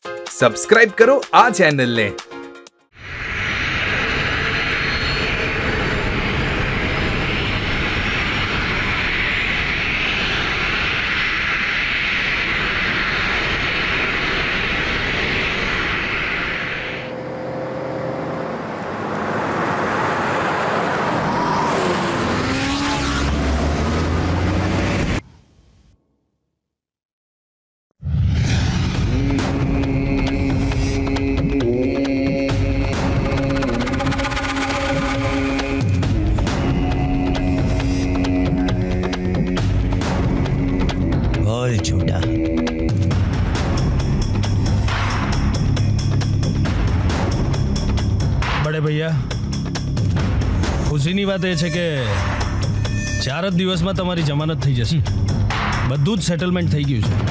Subscribe કરો આ ચેનલને। ખુશીની વાત એ છે કે 4 જ દિવસમાં તમારી જમાનત થઈ જશે। બધું જ સેટલમેન્ટ થઈ ગયું છે,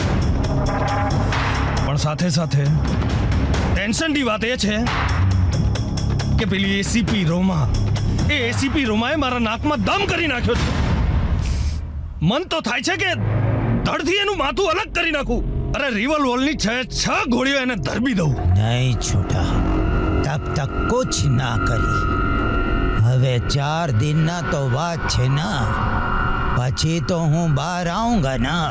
પણ સાથે સાથે ટેન્શનની વાત એ છે કે પેલી એસીપી રોમાએ મારા નાકમાં દમ કરી નાખ્યો છે। મન તો થાય છે કે ધડથી એનું માથું અલગ કરી નાખું। અરે રિવોલ્વરની 6 ગોળીઓ એને ધરબી દઉં। નહીં છોટા, તબ તક कुछ ना करी। હવે 4 દિનના તો વાત છે ના, પછી તો હું બહાર આऊंगा ना।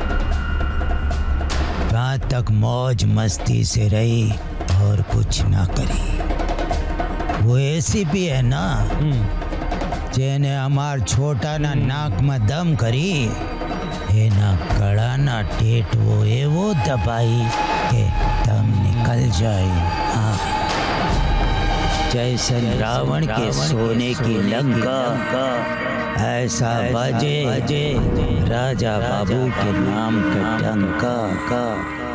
रात तक मौज मस्ती से रही और कुछ ना करी। वो एसीपी है ना, જેને અમાર છોટાના નાકમાં દમ કરી, એના ગળાના ટેટવો એવો દબાઈ કે દમ નિકલ જાય। हाँ, जैसन रावण के सोने की लंका, ऐसा बजे राजा बाबू के नाम का डंका।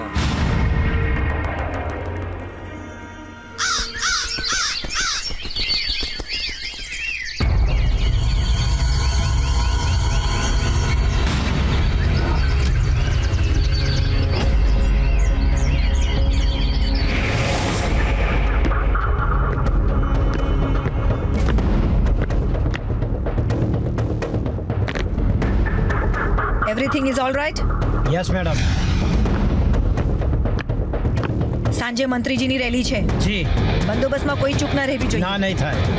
Everything is all right? Yes, madam. સાંજે મંત્રીજીની રેલી છે જી। બંદોબસ્તમાં કોઈ ચૂક ના રહેવી જોઈએ। ના, નહીં થાય।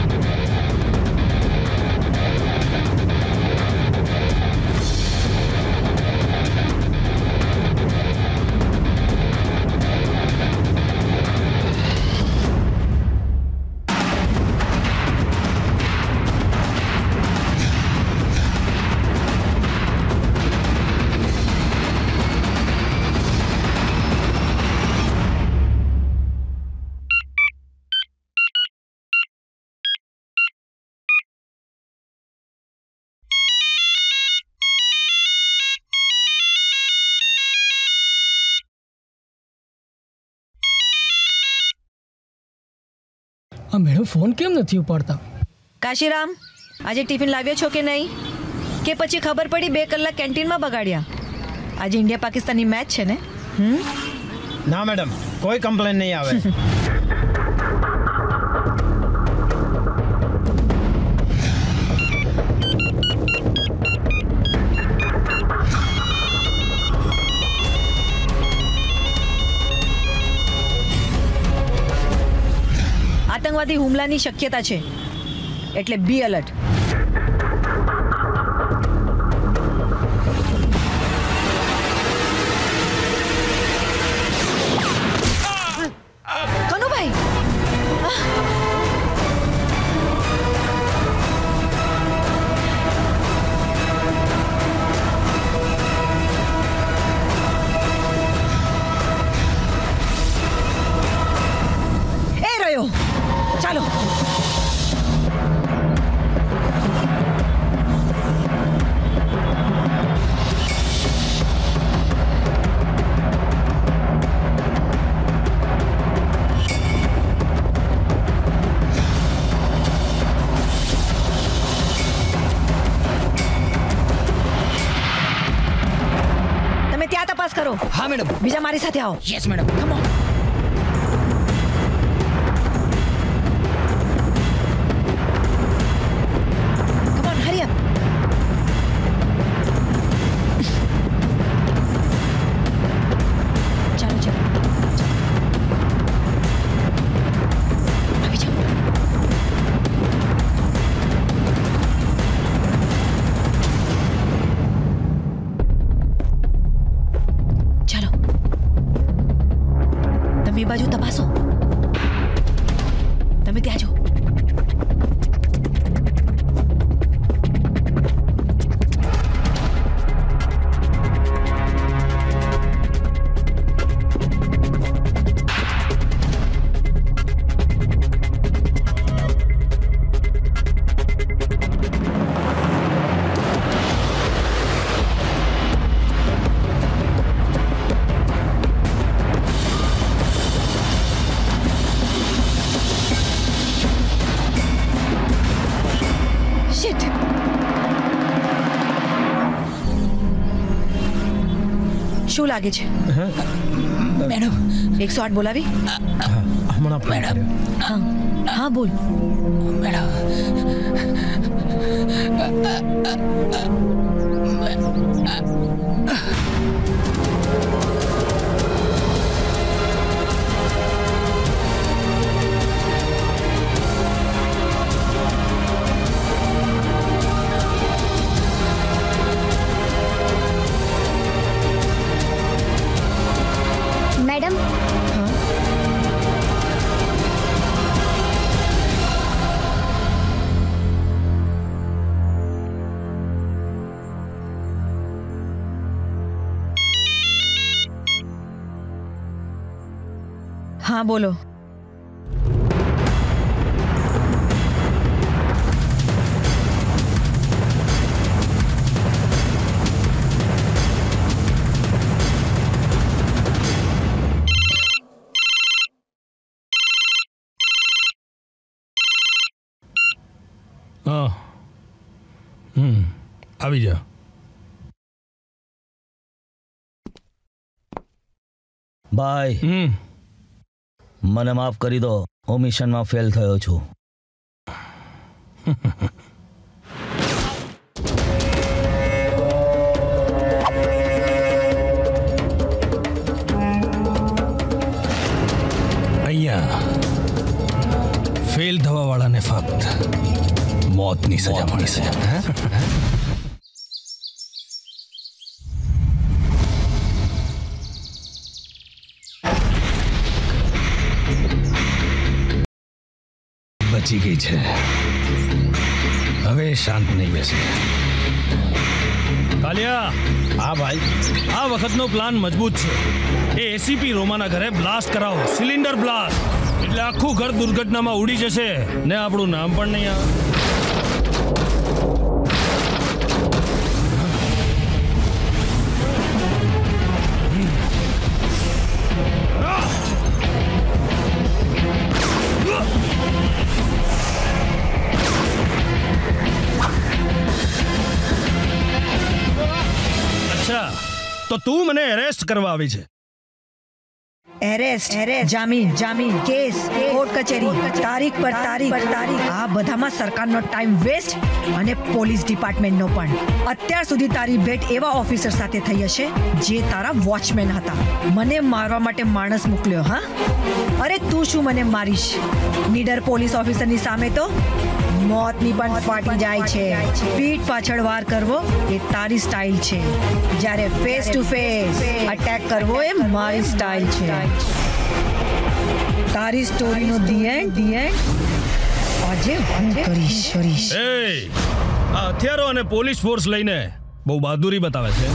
આ મેડમ ફોન કેમ નથી ઉપાડતા? કાશીરામ, આજે ટિફિન લાવ્યો છો કે નહીં? કે પછી ખબર પડી 2 કલાક કેન્ટીનમાં બગાડ્યા? આજે ઇન્ડિયા પાકિસ્તાનની મેચ છે ને? ના મેડમ, કોઈ કમ્પ્લેન નહીં આવે। આતંકવાદી હુમલાની શક્યતા છે, એટલે બી એલર્ટ। કનુભાઈ, એ રહ્યો, ચાલો। તમે ત્યાં તપાસ કરો। હા મેડમ। બીજા મારી સાથે આવો। Yes madam. Come on. ચાલો ચાલો તમે એ બાજુ તપાસો. તમે ત્યાં જો. શું લાગે છે? મેડમ 108 બોલાવી. હમણાં મેડમ હા હા બોલ. मैडम हाँ बोलो. हाँ આવી જા. ભાઈ મને માફ કરી દો, હું મિશનમાં ફેલ થયો છું. અહીંયા ફેલ થવા વાળાને ફક્ત મોતની સજા મળે છે. બચી ગઈ છે, હવે શાંત નહીં બેસે. કાલિયા, હા ભાઈ. આ વખતનો પ્લાન મજબૂત છે. એ એસીપી રોમાના ઘરે બ્લાસ્ટ કરાવો, સિલિન્ડર બ્લાસ્ટ, એટલે આખું ઘર દુર્ઘટનામાં ઉડી જશે ને આપણું નામ પણ નહીં આવે. તો તું મને એરેસ્ટ કરવા આવી છે? એરેસ્ટ, જામીન, કેસ, કોર્ટ કચેરી, તારીખ પર તારીખ, આ બધામાં સરકારનો ટાઈમ વેસ્ટ અને પોલીસ ડિપાર્ટમેન્ટનો પણ. અત્યાર સુધી તારી ભેટ એવા ઓફિસર સાથે થઈ હશે જે તારા વોચમેન હતા. મને મારવા માટે માણસ મોકલ્યો. હા, અરે તું શું મને મારીશ? નીડર પોલીસ ઓફિસરની સામે તો મોતની પણ ફાટી જાય છે. પીઠ પાછળ વાર કરવો એ તારી સ્ટાઇલ છે, જ્યારે ફેસ ટુ ફેસ અટેક કરવો એ મારી સ્ટાઇલ છે. તારી સ્ટોરીનો ધી એન્ડ આજે હું કરીશ. આ હથિયારો અને પોલીસ ફોર્સ લઈને બહુ બહાદુરી બતાવે છે.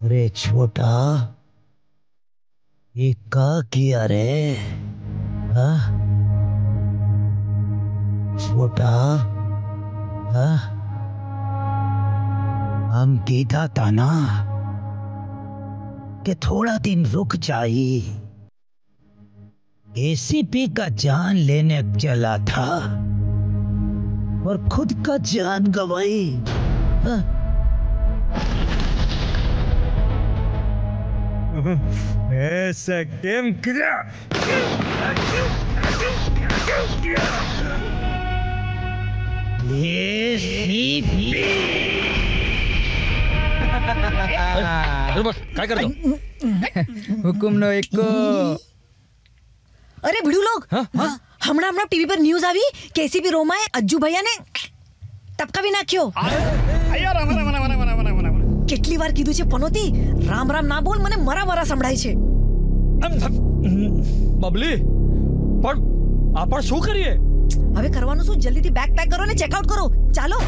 अरे छोटा, ये का किया रे? हाँ? छोटा, हाँ? हम कीधा था ना कि थोड़ा दिन रुक जाइए। एसीपी का जान लेने चला था और खुद का जान गंवाई। हाँ? ऐसा गेम किया। बस काय करतो? हुकुम नो एक। અરે ભીડું લોગ, હમણાં ટીવી પર ન્યૂઝ આવી કે એસીપી રોમાએ અજ્જુ ભૈયાને ટપકાવી નાખ્યો. કેટલી વાર કીધું છે પનોતી, રામ રામ ના બોલ, મને મરા મરા સંભળાય છે. બબલી, પણ આપણ શું કરીએ? હવે કરવાનું શું? જલ્દીથી બેગ પેક કરો ને ચેકઆઉટ કરો. ચાલો.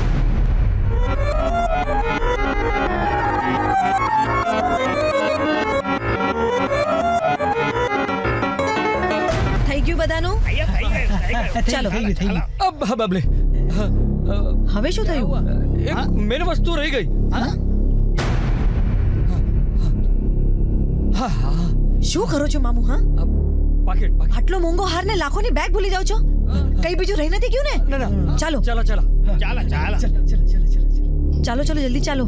થઈ ગયું બધાનું? ચાલો. अब બબલી, હવે શું થયું? એક મેન વસ્તુ રહી ગઈ. શું કરો છો મામુ? હા, પાકેટ. આટલો મોંઘો હાર ને લાખોની બેગ ભૂલી જાવ છો? કઈ બીજું રહી નથી ગયું ને? ના. ચાલો ચાલો ચાલો ચાલો જલ્દી ચાલો.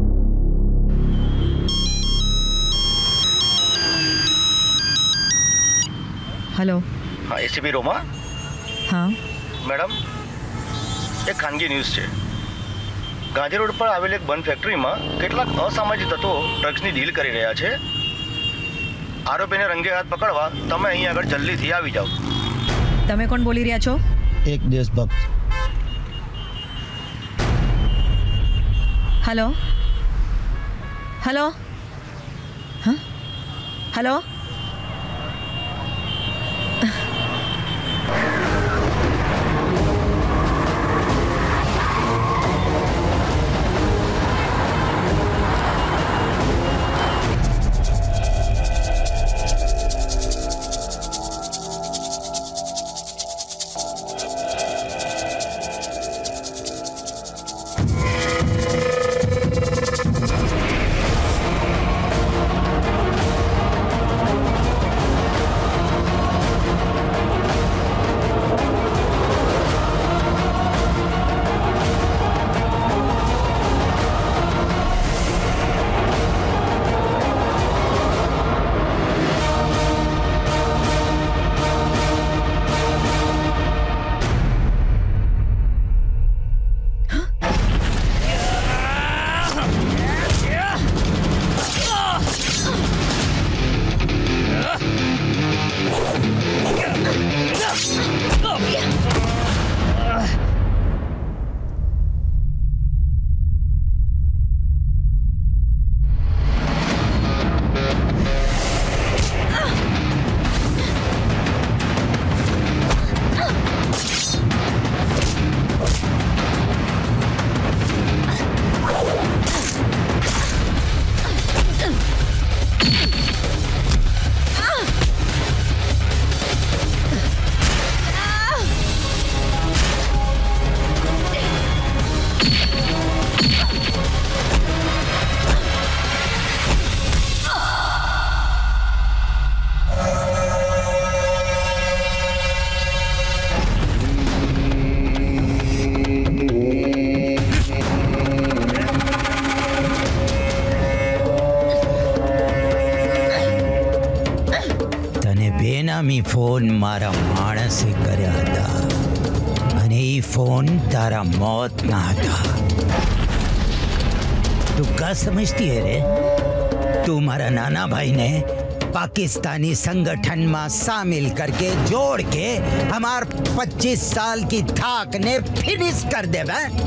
હેલો. હા, એસીપી રોમા. હા મેડમ, એક ખાનગી ન્યૂઝ છે. ગાંધી રોડ પર આવેલ એક બન ફેક્ટરીમાં કેટલાક અસામાજિક તત્વો ડ્રગ્સની ડીલ કરી રહ્યા છે. આરોપીને રંગે હાથ પકડવા તમે અહીં આગળ જલ્દીથી આવી જાઓ. તમે કોણ બોલી રહ્યા છો? એક દેશભક્ત. Hello hello. હા હેલો. બેનામી ફોન મારા માણસે કર્યા હતા અને એ ફોન તારા મોતના હતા. તું क्या समझती है रे? तू मारा नाना भाई ने पाकिस्तानी संगठन में शामिल करके जोड़ के हमार 25 साल की थाक ने फिनिश कर दे.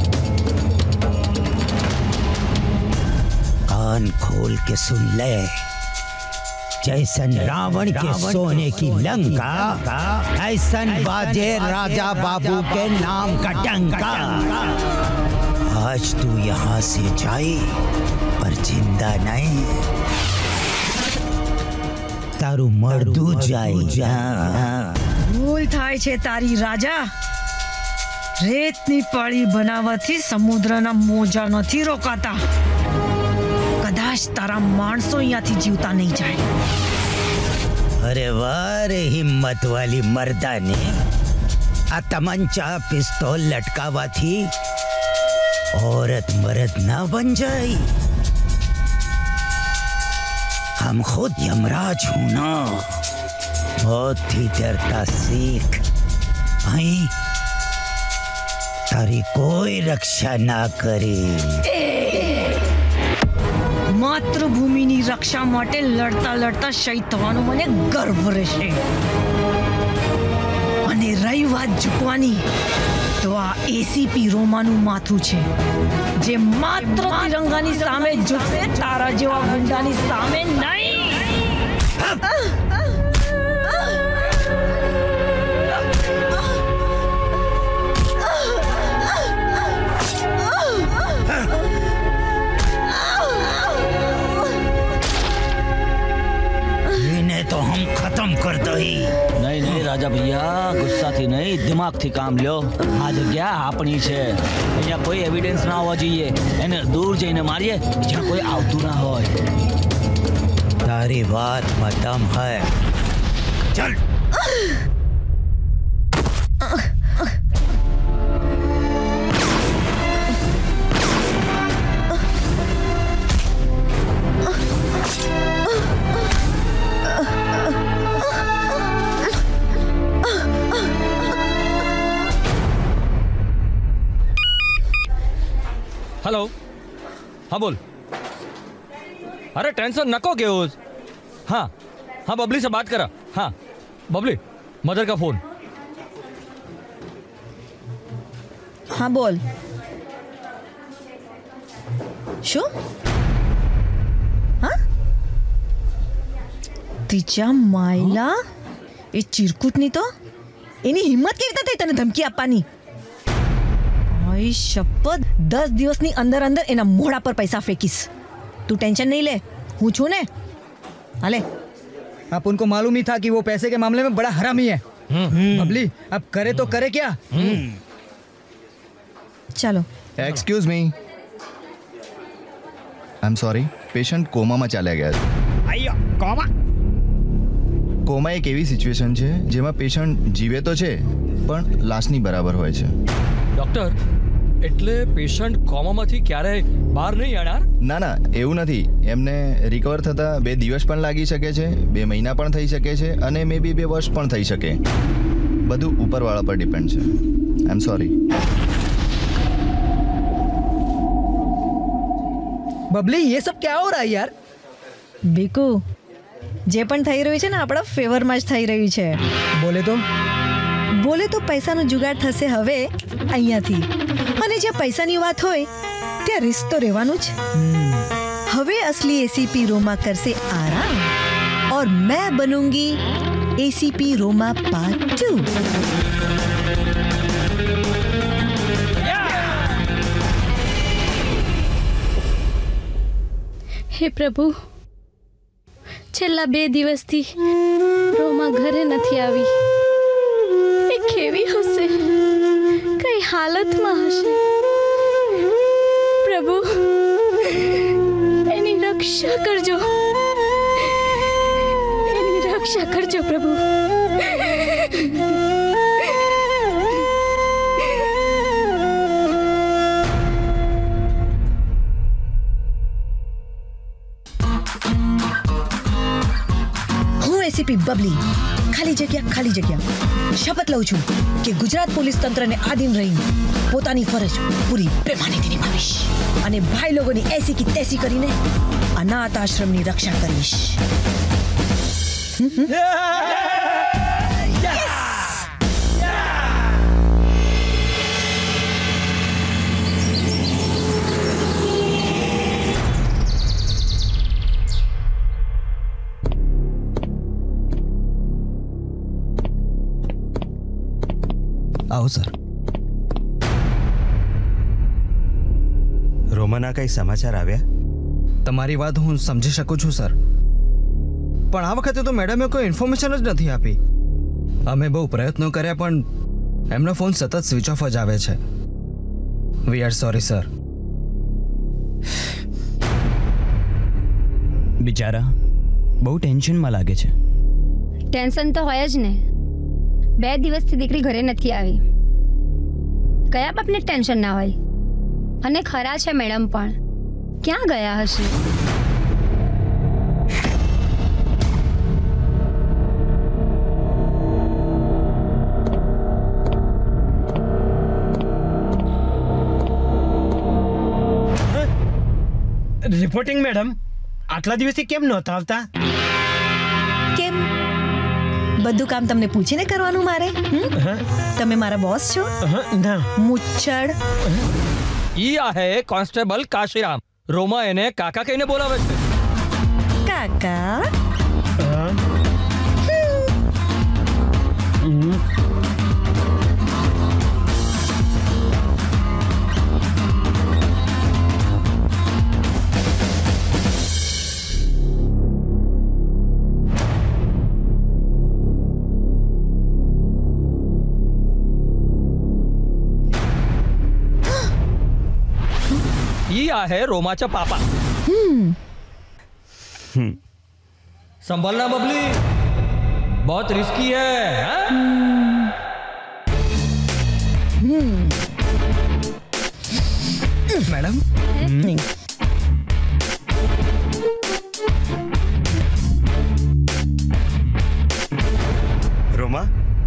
कान खोल के सुन ले, जैसन रावण के सोने की लंका, ऐसन बाजे राजा बाबू के नाम का डंका. आज तू यहाँ से जाए पर જિંદા નહીં, તારું મરદું જાય. ભૂલ થાય છે તારી રાજા. રેતની પાળી બનાવવાથી સમુદ્રના મોજા નથી રોકાતા. કદાચ તારા માણસો અહીંયાથી જીવતા નહીં જાય. અરે વાહ રે હિંમત વાલી મર્દાને, આ તમંચા પિસ્તોલ લટકાવાથી औरत मर्द ना बन जाए. हम खुद यमराज हूं ना, मौत थी डरता सीख. અહીં તારી કોઈ રક્ષા ના કરે. માતૃભૂમિની રક્ષા માટે લડતા લડતા શહીદ થવાનો મને ગર્વ રહેશે. અને રહી વાત ઝૂકવાની, તો આ એસીપી રોમાનું માથું છે, જે માત્ર તિરંગાની સામે ઝૂકશે, તારા જેવા ગુંડાની સામે નહીં. इन्हें तो हम खत्म कर दई. नहीं नहीं राजा भैया, गुस्साથી નહીં, દિમાગથી કામ લ્યો. આ જગ્યા આપણી છે, અહીંયા કોઈ એવિડન્સ ના હોવો જોઈએ. એને દૂર જઈને મારીએ જ્યાં કોઈ આવતું ના હોય. તારી વાતમાં દમ હૈ. ચલ. हेलो, हाँ बोल. अरे टेंशन नको के हो. हाँ हाँ, बबली से बात करा. हाँ बबली, मदर का फोन. હા બોલ. શું? હા, તીજા માયલા એ ચીરકૂટની તો એની હિંમત કેવી રીતે થઈ તને ધમકી આપવાની? ભાઈ શપથ, 10 દિવસની અંદર અંદર એના મોઢા પર પૈસા ફેંકીશ. તું ટેન્શન नहीं ले, હું છું ને. હાલે. आप उनको मालूम ही था कि वो पैसे के मामले में बड़ा हरामी है. बबली अब करे तो करे क्या? ચાલો. Excuse me, I am sorry, patient કોમામાં ચાલ્યા ગયા છે. આયો કોમા. કોમા એક એવી સિચ્યુએશન છે જેમાં પેશન્ટ જીવે તો છે પણ લાશની બરાબર હોય છે. ડોક્ટર, એટલે પેશન્ટ કોમામાંથી ક્યારેય બહાર નહીં આવનાર? ના ના, એવું નથી. એમને રિકવર થતાં 2 દિવસ પણ લાગી શકે છે, 2 મહિના પણ થઈ શકે છે, અને મે બી 2 વર્ષ પણ થઈ શકે. બધું ઉપરવાળા પર ડિપેન્ડ છે. આઈ એમ સોરી. बबली ये सब क्या हो रहा है यार? બીકુ, જે પણ થઈ રહ્યું છે ને આપણા ફેવરમાં જ થઈ રહ્યું છે. બોલે તો પૈસાનો જુગાડ થશે હવે અહીંયાથી. અને જ્યાં પૈસાની વાત હોય ત્યાં રિસ્ક તો રહેવાનું જ. હવે असली एसीपी रोमा करसे आराम और मैं बनूंगी एसीपी रोमा पार्ट 2. હે પ્રભુ, છેલ્લા 2 દિવસથી રોમા ઘરે નથી આવી. એ કેવી હશે, કઈ હાલતમાં હશે? પ્રભુ, એની રક્ષા કરજો, એની રક્ષા કરજો પ્રભુ. એસીપી બબલી ખાલી જગ્યા શપથ લઉં છું કે ગુજરાત પોલીસ તંત્રને આધીન રહીને પોતાની ફરજ પૂરી પ્રેમાનીથી નિભાવીશ અને ભાઈ લોકોની એસી કી તેસી કરીને અનાથ આશ્રમની રક્ષા કરીશ. आओ सर. रोमाना कई समाचार આવ્યા? તમારી વાત હું સમજી શકું છું સર, પણ આ વખતે તો મેડમે કોઈ ઇન્ફોર્મેશન જ નથી આપી. અમે બહુ પ્રયત્નો કર્યા પણ એમનો ફોન સતત સ્વિચ ઓફ જ આવે છે. We are sorry sir. બિચારા બહુ ટેન્શનમાં લાગે છે. ટેન્શન તો હોય જ ને. 2 દિવસથી દીકરી ઘરે નથી આવી. કયા બાપને ટેન્શન ના હોય? અને ખરા છે મેડમ પણ ક્યાં ગયા હશે? રિપોર્ટિંગ મેડમ, આટલા દિવસથી કેમ નહોતા આવતા? કેમ બધું કામ તમને પૂછીને કરવાનું મારે? તમે મારા બોસ છો? ના. મુચ્છડ. ઈ આ હે કોન્સ્ટેબલ કાશીરામ. રોમા એને કાકા કહીને બોલાવે છે. કાકા? ये है रोमाचा पापा. संभलना बबली, बहुत रिस्की है. मैडम રોમા,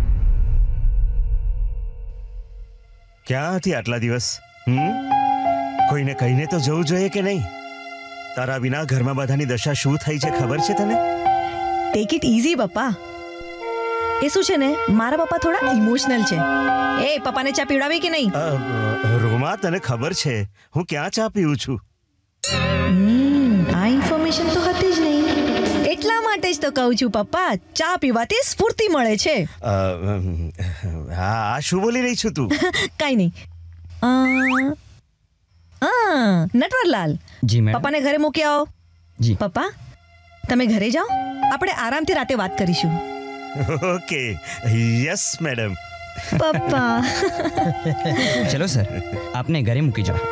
ક્યાં હતી આટલા દિવસ? કોઈને કહીને તો જવું જોઈએ કે નહીં? તારા વિના ઘરમાં બધાની દશા શું થઈ છે ખબર છે તને? ટેક ઇટ ઇઝી પપ્પા. એ શું છે ને, મારા પપ્પા થોડા ઇમોશનલ છે. એ પપ્પાને ચા પીવડાવી કે નહીં? રોમા, તને ખબર છે હું ક્યાં ચા પીઉં છું? આ ઇન્ફોર્મેશન તો હતી જ નહીં. એટલા માટે જ તો કહું છું પપ્પા, ચા પીવાથી સ્ફૂર્તિ મળે છે. હા, શું બોલી રહી છું તું? કાઈ નહીં. નટવરલાલ, જી મેડમ. પપ્પાને ઘરે મૂકી આવો. જી. પપ્પા તમે ઘરે જાઓ, આપણે આરામથી રાતે વાત કરીશું. Okay, yes madam. પપ્પા ચલો સર, આપને ઘરે મૂકી જાઓ.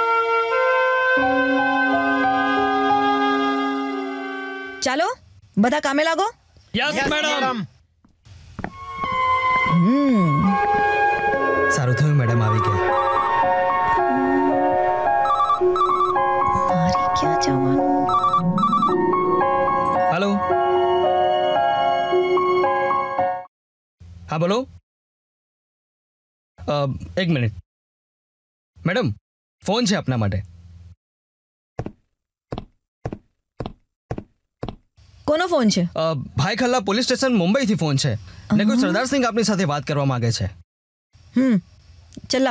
ચાલો બધા કામે લાગો. Yes madam. સારું થયું મેડમ આવી ગયા. ક્યાં જવાનું? हेलो, हाँ बोलो. एक मिनट मैडम, फोन છે આપના માટે. કોનો ફોન છે? ભાઈ ખલ્લા પોલીસ સ્ટેશન મુંબઈ થી ફોન છે ને કોઈ સરદાર સિંહ આપની સાથે વાત કરવા માંગે છે. ચલાओ.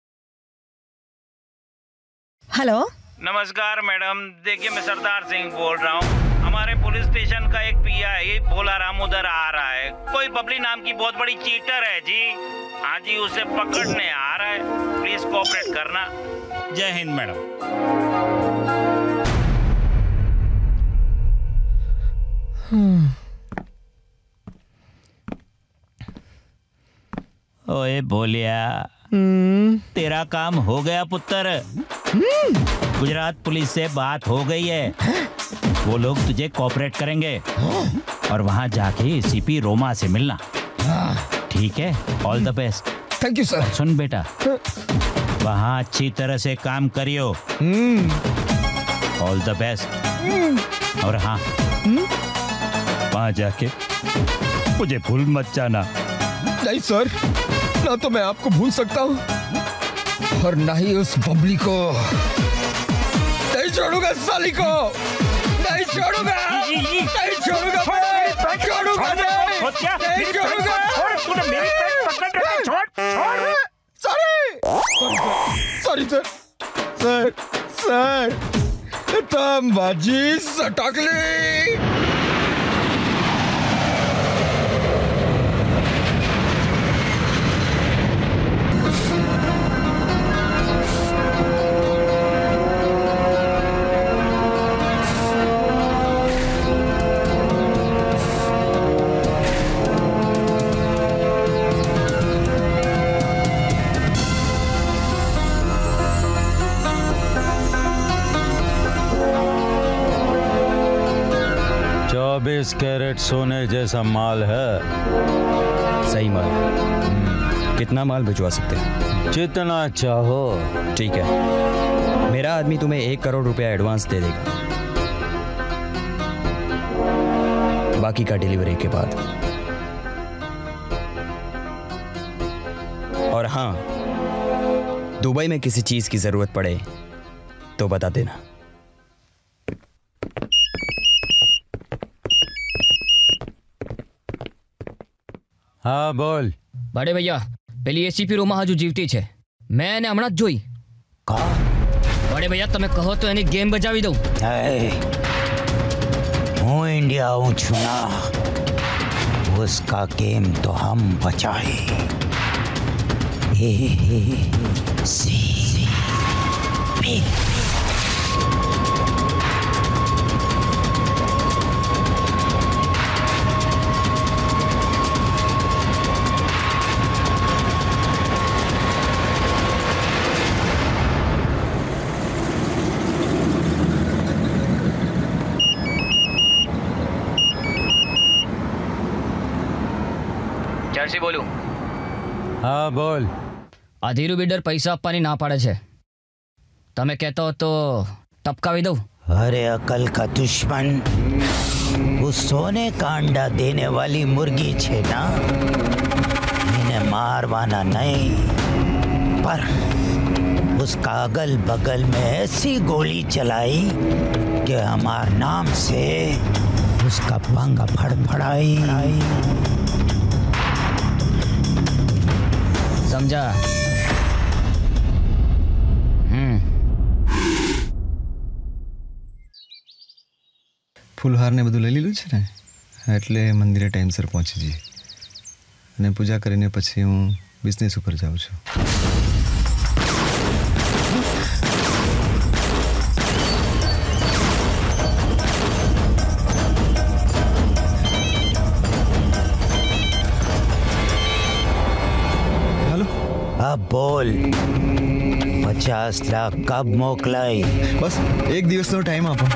हेलो, नमस्कार मैडम, देखिए मैं सरदार सिंह बोल रहा हूँ. हमारे पुलिस स्टेशन का एक पीआई भोला राम उधर आ रहा है. कोई बबली नाम की बहुत बड़ी चीटर है जी. हाँ जी, उसे पकड़ने आ रहा है. प्लीज कोऑपरेट करना. जय हिंद मैडम. ओए बोलिया, तेरा काम हो गया पुत्र. गुजरात पुलिस से बात हो गई है. वो लोग तुझे कोऑपरेट करेंगे और वहां जाके सीपी रोमा से मिलना. ठीक है? All the best. Thank you sir. सुन बेटा, वहां अच्छी तरह से काम करियो. All the best. और हाँ, वहां जाके मुझे भूल मत जाना. नहीं सर, ना तो मैं आपको भूल सकता हूँ और ना ही उस बबली को. नहीं छोड़ूंगा साली को, नहीं छोड़ूंगा, नहीं छोड़ूंगा, छोड़ूंगा नहीं छोड़ूंगा. सॉरी सर, सर सर तम बाजी सटकली. 24 कैरेट सोने जैसा माल है। सही माल। कितना माल भिजवा सकते हैं? जितना चाहो। ठीक है, मेरा आदमी तुम्हें 1 करोड़ रुपया एडवांस दे देगा, बाकी का डिलीवरी के बाद। और हाँ, दुबई में किसी चीज की जरूरत पड़े तो बता देना। हाँ बोल। बड़े भैया, પેલી એસીપી રોમા હજુ જીવતી છે, મેં એને હમણાં જ જોઈ। બड़े भैया તમે કહો તો એની ગેમ બજાવી દઉં। હું इंडिया हूँ छुना, उसका गेम तो हम बचाए। જર્સી બોલું। हाँ बोल। આ ધીરુ બિલ્ડર પૈસા આપવાની ના પાડે છે, તમે કહેતો હો તો ટપકાવી દઉં। अरे अकल का दुश्मन, उस सोने का अंडा देने वाली मुर्गी छे ना, इन्हें मारवाना नहीं, पर उसका अगल बगल में ऐसी गोली चलाई कि हमार नाम से उसका पंख फड़फड़ाई। समझा? ફૂલહાર ને બધું લઈ લીધું છે ને, એટલે મંદિરે ટાઈમસર પહોંચી જઈએ અને પૂજા કરીને પછી હું બિઝનેસ ઉપર જાઉં છું। अब बोल, 50 लाख कब मोकलाई? बस 1 દિવસનો ટાઈમ આપો।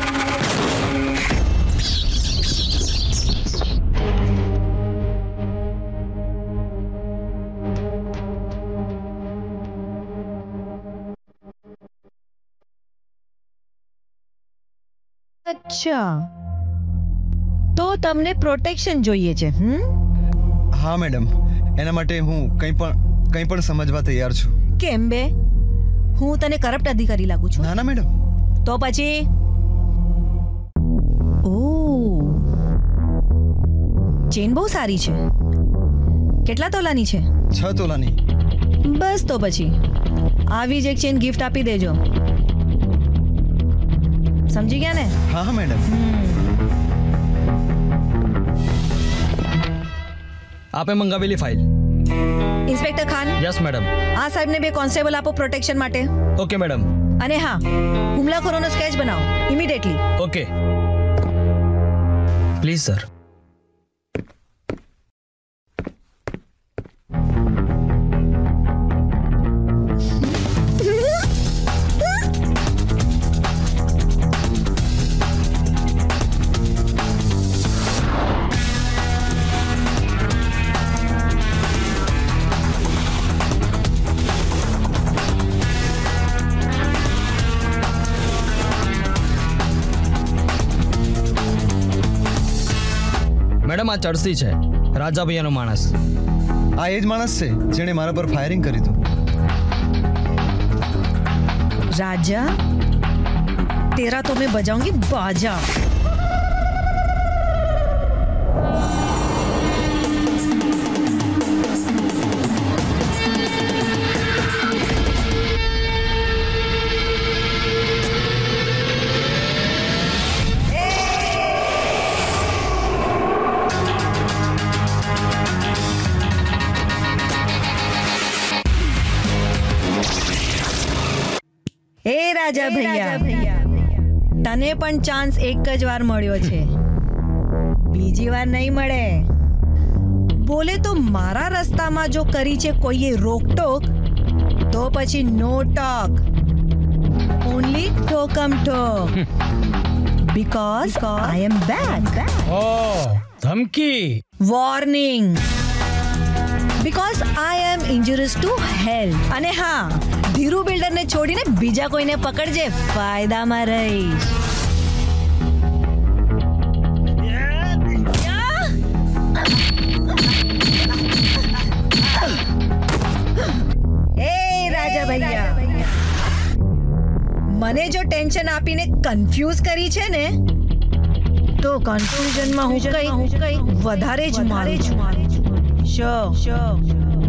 અચ્છા, તો તમને પ્રોટેક્શન જોઈએ છે? હા મેડમ, એના માટે હું કંઈ પણ સમજવા તૈયાર છું। કેમ બે? હું તને કરપ્ટ અધિકારી લાગુ છું? ના ના મેડમ। તો પછી ઓ ચેન બહુ સારી છે। કેટલા તોલાની છે? 6 તોલાની। બસ તો પછી આવી જ એક ચેન ગિફ્ટ આપી દેજો, સમજી ગયા ને? હા હા મેડમ। આપે મંગાવેલી file. Inspector Khan. Yes madam. આ સાહેબને 2 કોન્સ્ટેબલ આપો પ્રોટેક્શન માટે। Okay madam. અને હા, હુમલાખોરોનો સ્કેચ બનાવો immediately. Okay please sir. Madam આ ચડસી છે, રાજા ભૈયાનો માણસ। આ એ જ માણસ છે જેણે મારા પર ફાયરિંગ કર્યું હતું। राजा, तेरा तो मैं बजाऊंगी बाजा। ए राजा भैया, तने पण चांस एक ज वार मळ्यो छे, बीजी वार नहीं मळे। बोले तो मारा रस्ता में जो करी छे कोईए रोकटोक तो पछी नो टॉक, ओनली ठोकम ठोक। Because I am back. Oh, ધમકી. Warning. Because I am injurious to health. અને હા, ધીરુ બિલ્ડર ને છોડીને બીજા કોઈને પકડજે, ફાયદામાં રહીશ. રાજા ભૈયા, મને જો ટેન્શન આપીને કન્ફ્યુઝ કરી છે ને, તો કન્ફ્યુઝનમાં હું કઈ વધારે જ મારું છું.